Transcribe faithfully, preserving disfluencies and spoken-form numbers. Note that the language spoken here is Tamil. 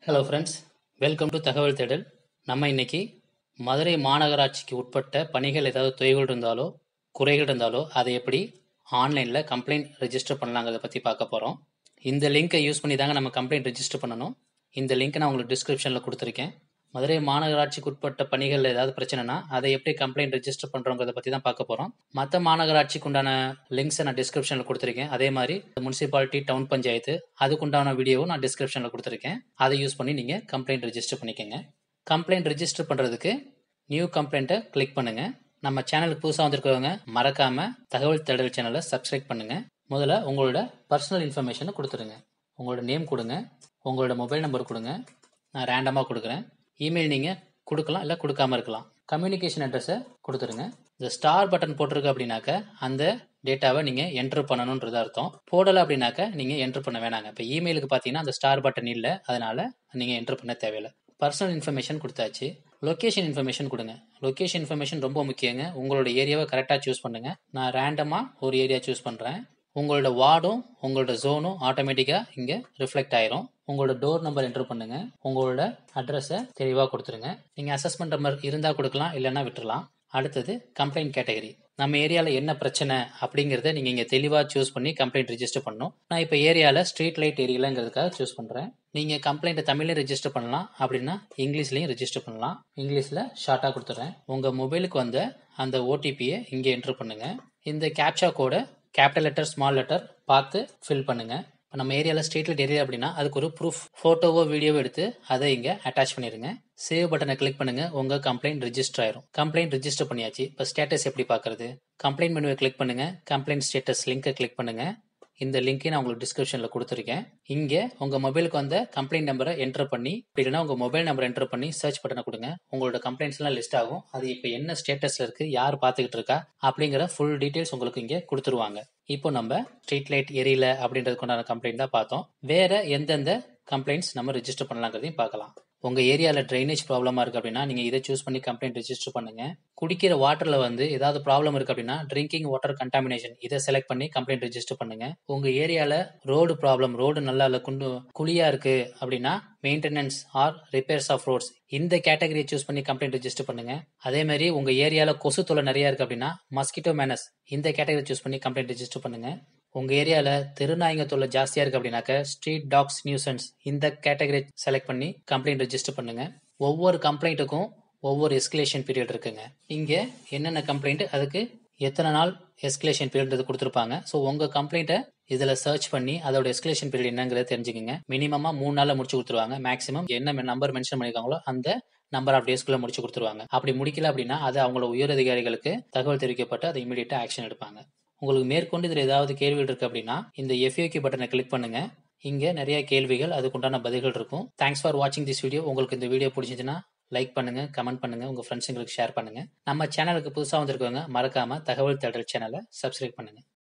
ஹலோ ஃப்ரெண்ட்ஸ், வெல்கம் டு தகவல் தேடல். நம்ம இன்னைக்கு மதுரை மாநகராட்சிக்கு உட்பட்ட பணிகள் ஏதாவது தொய்வுகள் இருந்தாலோ குறைகள் இருந்தாலோ அதை எப்படி ஆன்லைனில் கம்ப்ளைண்ட் ரெஜிஸ்டர் பண்ணலாங்கிறத பற்றி பார்க்க போகிறோம். இந்த லிங்கை யூஸ் பண்ணி தாங்க நம்ம கம்ப்ளைண்ட் ரெஜிஸ்டர் பண்ணணும். இந்த லிங்க் நான் உங்களுக்கு டிஸ்கிரிப்ஷனில் கொடுத்துருக்கேன். மதுரை மாநகராட்சிக்கு உட்பட்ட பணிகள் ஏதாவது பிரச்சனைனா அதை எப்படி கம்ப்ளைண்ட் ரெஜிஸ்டர் பண்ணுறோங்கிறத பற்றி தான் பார்க்க போகிறோம். மற்ற மாநகராட்சிக்கு உண்டான லிங்க்ஸை நான் டிஸ்கிரிப்ஷனில் கொடுத்துருக்கேன். அதே மாதிரி முனிசிபாலிட்டி, டவுன் பஞ்சாயத்து அதுக்குண்டான வீடியோவும் நான் டிஸ்கிரிப்ஷனில் கொடுத்துருக்கேன். அதை யூஸ் பண்ணி நீங்கள் கம்ப்ளைண்ட் ரெஜிஸ்டர் பண்ணிக்கோங்க. கம்ப்ளைண்ட் ரெஜிஸ்டர் பண்ணுறதுக்கு நியூ கம்ப்ளைண்ட்டை கிளிக் பண்ணுங்கள். நம்ம சேனலுக்கு புதுசாக வந்திருக்கவங்க மறக்காமல் தகவல் தேடல் சேனலை சப்ஸ்கிரைப் பண்ணுங்கள். முதல்ல உங்களோட பர்சனல் இன்ஃபர்மேஷனை கொடுத்துருங்க. உங்களோட நேம் கொடுங்க, உங்களோட மொபைல் நம்பர் கொடுங்க. நான் ரேண்டமாக கொடுக்குறேன். இமெயில் நீங்கள் கொடுக்கலாம், இல்லை கொடுக்காம இருக்கலாம். கம்யூனிகேஷன் அட்ரஸை கொடுத்துருங்க. இந்த ஸ்டார் பட்டன் போட்டிருக்கு அப்படின்னாக்க அந்த டேட்டாவை நீங்கள் என்ட்ரு பண்ணணுன்றது அர்த்தம். போடலை அப்படின்னாக்க நீங்கள் என்ட்ரு பண்ண வேணாங்க. இப்போ இமெயிலுக்கு பார்த்தீங்கன்னா அந்த ஸ்டார் பட்டன் இல்லை, அதனால் நீங்கள் என்ட்ரு பண்ண தேவையில்லை. பர்சனல் இன்ஃபர்மேஷன் கொடுத்தாச்சு. லொக்கேஷன் இன்ஃபர்மேஷன் கொடுங்க. லொக்கேஷன் இன்ஃபர்மேஷன் ரொம்ப முக்கியங்க. உங்களோட ஏரியாவை கரெக்டாக சூஸ் பண்ணுங்கள். நான் ரேண்டமாக ஒரு ஏரியா சூஸ் பண்ணுறேன். உங்களோட வார்டும் உங்களோட ஜோனும் ஆட்டோமேட்டிக்காக இங்கே ரிஃப்ளெக்ட் ஆயிரும். உங்களோட டோர் நம்பர் என்ட்ரு பண்ணுங்க. உங்களோட அட்ரஸை தெளிவாக கொடுத்துருங்க. நீங்கள் அசஸ்மெண்ட் நம்பர் இருந்தால் கொடுக்கலாம், இல்லைன்னா விட்டுறலாம். அடுத்தது கம்ப்ளைண்ட் கேட்டகரி. நம்ம ஏரியாவில் என்ன பிரச்சனை அப்படிங்கிறத நீங்கள் இங்கே தெளிவாக சூஸ் பண்ணி கம்ப்ளைண்ட் ரெஜிஸ்டர் பண்ணணும். நான் இப்போ ஏரியாவில் ஸ்ட்ரீட் லைட் ஏரியாங்கிறதுக்காக சூஸ் பண்ணுறேன். நீங்கள் கம்ப்ளைண்ட்டை தமிழ்லையும் ரெஜிஸ்டர் பண்ணலாம், அப்படின்னா இங்கிலீஷ்லையும் ரெஜிஸ்டர் பண்ணலாம். இங்கிலீஷில் ஷார்ட்டாக கொடுத்துட்றேன். உங்கள் மொபைலுக்கு வந்த அந்த ஓடிபியை இங்கே என்ட்ரு பண்ணுங்கள். இந்த கேப்சா கோடை கேபிட்டல் லெட்டர், ஸ்மால் லெட்டர் பார்த்து ஃபில் பண்ணுங்க. இப்போ நம்ம ஏரியாவில் ஸ்ட்ரீட் லைட் ஏரியா அப்படின்னா அதுக்கு ஒரு ப்ரூஃப் ஃபோட்டோவோ வீடியோவோ எடுத்து அதை இங்கே அட்டாச் பண்ணிடுங்க. சேவ் பட்டனை கிளிக் பண்ணுங்க. உங்கள் கம்ப்ளைண்ட் ரெஜிஸ்டர் ஆயிரும். கம்ப்ளைண்ட் ரெஜிஸ்டர் பண்ணியாச்சு. இப்போ ஸ்டேட்டஸ் எப்படி பார்க்கறது? கம்ப்ளைண்ட் மெனுவை கிளிக் பண்ணுங்க. கம்ப்ளைண்ட் ஸ்டேட்டஸ் லிங்கை கிளிக் பண்ணுங்க. இந்த லிங்க்கை நான் உங்களுக்கு டிஸ்கிரிப்ஷனில் கொடுத்துருக்கேன். இங்கே உங்கள் மொபைலுக்கு வந்த கம்ப்ளைண்ட் நம்பரை என்ட்ரு பண்ணி, இல்லைன்னா உங்கள் மொபைல் நம்பர் என்ட்ரு பண்ணி சர்ச் பட்டனை கொடுங்க. உங்களோட கம்ப்ளைண்ட்ஸ்லாம் லிஸ்ட் ஆகும். அது இப்போ என்ன ஸ்டேட்டஸில் இருக்குது, யார் பார்த்துக்கிட்டு இருக்கா அப்படிங்கிற ஃபுல் டீட்டெயில்ஸ் உங்களுக்கு இங்கே கொடுத்துருவாங்க. இப்போ நம்ம ஸ்ட்ரீட் லைட் எரியல அப்படின்றதுக்கு உண்டான கம்ப்ளைண்ட் தான் பார்த்தோம். வேற எந்தெந்த கம்ப்ளைண்ட்ஸ் நம்ம ரெஜிஸ்டர் பண்ணலாங்கிறதையும் பார்க்கலாம். உங்கள் ஏரியாவில் ட்ரைனேஜ் ப்ராப்ளமாக இருக்குது அப்படின்னா நீங்கள் இதை சூஸ் பண்ணி கம்ப்ளைண்ட் ரெஜிஸ்டர் பண்ணுங்கள். குடிக்கிற வாட்டரில் வந்து ஏதாவது ப்ராப்ளம் இருக்குது அப்படின்னா ட்ரிங்கிங் வாட்டர் கண்டாமினேஷன் இதை செலக்ட் பண்ணி கம்ப்ளைண்ட் ரெஜிஸ்டர் பண்ணுங்கள். உங்கள் ஏரியாவில் ரோடு ப்ராப்ளம், ரோடு நல்லா இல்லை, குண்டு குழியாக இருக்குது அப்படின்னா maintenance or repairs of roads இந்த கேட்டகரியை சூஸ் பண்ணி கம்ப்ளைண்ட் ரெஜிஸ்டர் பண்ணுங்க. அதே மாதிரி உங்க ஏரியால கொசு தொல்லை நிறைய இருக்கு அப்படின்னா மஸ்கிட்டோ மேனஸ் இந்த கேட்டகரி சூஸ் பண்ணி கம்ப்ளைண்ட் ரெஜிஸ்டர் பண்ணுங்க. உங்க ஏரியால தெருநாய்ங்க தொல்லை ஜாஸ்தியா இருக்கு அப்படின்னாக்க ஸ்ட்ரீட் டாக்ஸ் நியூசன்ஸ் இந்த கேட்டகரி செலக்ட் பண்ணி கம்ப்ளைண்ட் ரெஜிஸ்டர் பண்ணுங்க. ஒவ்வொரு கம்ப்ளைண்ட்டுக்கும் ஒவ்வொரு எஸ்கலேஷன் பீரியட் இருக்குங்க. இங்க என்னென்ன கம்ப்ளைண்ட், அதுக்கு எத்தனை நாள் எஸ்கலேஷன் பீரியட் கொடுத்துருப்பாங்க. ஸோ உங்க கம்ப்ளைண்ட்டை இதுல சர்ச் பண்ணி அதோட எஸ்கலேஷன் பீரியட் என்னங்கிறத தெரிஞ்சுக்கங்க. மினிமமா மூணு நாள்ல முடிச்சு கொடுத்துருவாங்க. மேக்ஸிமம் என்ன நம்பர் மென்ஷன் பண்ணிருக்காங்களோ அந்த நம்பர் ஆஃப் டேஸ்க்குள்ள முடிச்சு கொடுத்துருவாங்க. அப்படி முடிக்கல அப்படின்னா அது அவங்களோட உயர் அதிகாரிகளுக்கு தகவல் தெரிவிக்கப்பட்டு அதை இமீடியட்டா ஆக்ஷன் எடுப்பாங்க. உங்களுக்கு மேற்கொண்டு இதுல ஏதாவது கேள்விகள் இருக்கு அப்படின்னா இந்த எஃப்ஏக்யூ பட்டனை கிளிக் பண்ணுங்க. இங்க நிறைய கேள்விகள், அதுக்குண்டான பதில்கள் இருக்கும். தேங்க்ஸ் ஃபார் வாட்சிங் திஸ் வீடியோ. உங்களுக்கு இந்த வீடியோ பிடிச்சிச்சுன்னா லைக் பண்ணுங்க, கமெண்ட் பண்ணுங்க, உங்க ஃப்ரெண்ட்ஸுங்களுக்கு ஷேர் பண்ணுங்க. நம்ம சேனலுக்கு புதுசாக வந்திருக்கவங்க மறக்காம தகவல் தேடல் சேனலை சப்ஸ்கிரைப் பண்ணுங்க.